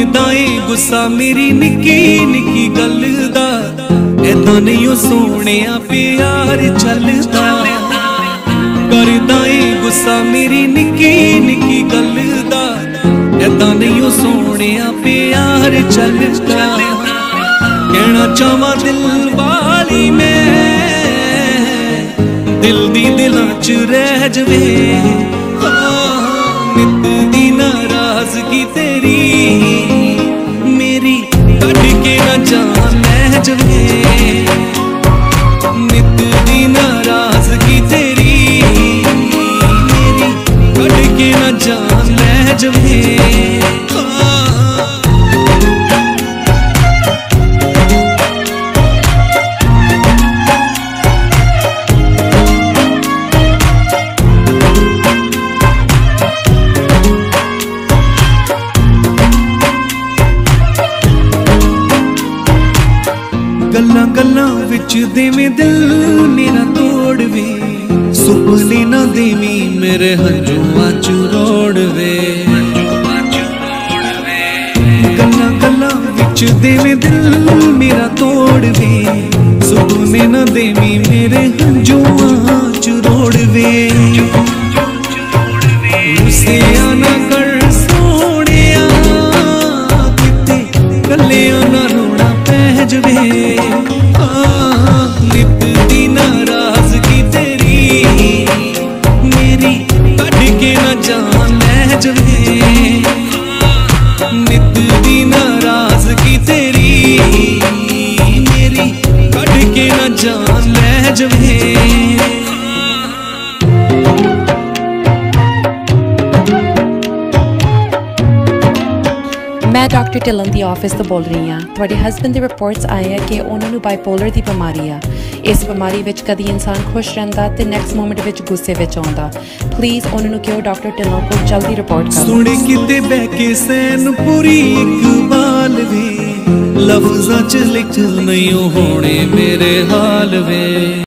करदा ए गुस्सा मेरी निक्की निक्की गल दा, ऐदां नहीं ओ सोहणिया प्यार चलदा। करदा ए गुस्सा मेरी निक्की निक्की गल दा, ऐदां नहीं ओ सोहणिया प्यार चलदा। कहना चाहवां दिल वाली मैं, दिल दी दिलां च रह जवे। नित दी नाराजगी तेरी मेरी कट के ना जान ले जवे। नित दी नाराजगी तेरी मेरी कट के ना जान ले जवे। गल्लां गल्लां विच देवें दिल मेरा तोड़वे, सुपने ना देवीं मेरे हंजुआं च रोड़वे। गल्लां गल्लां विच देवें दिल मेरा तोड़वे, सुपने ना देवीं मेरे हंजुआं च रोड़वे। उसे आना कर सोहणिया किते कल्लियां ना रोना पै जवे। नित दी नाराजगी तेरी मेरी कट के ना जान ले जवे। नित दी नाराजगी तेरी मेरी कट के ना जान ले जवे। मैं डॉक्टर ढिल्लन दी ऑफिस तो बोल रही हाँ। तुहाडे हस्बैंड दी रिपोर्ट्स आए हैं कि उन्होंने बाइपोलर दी बीमारी आ। इस बीमारी विच कदी इंसान खुश रहिंदा ते नेक्स्ट मोमेंट विच गुस्से विच आउंदा। प्लीज उन्होंने कहो डॉक्टर ढिल्लन को जल्दी रिपोर्ट करो। सुने किते बह के सैन पूरी इकबाल वे, लफ्ज़ां च लिख नहीं होने मेरे हाल वे।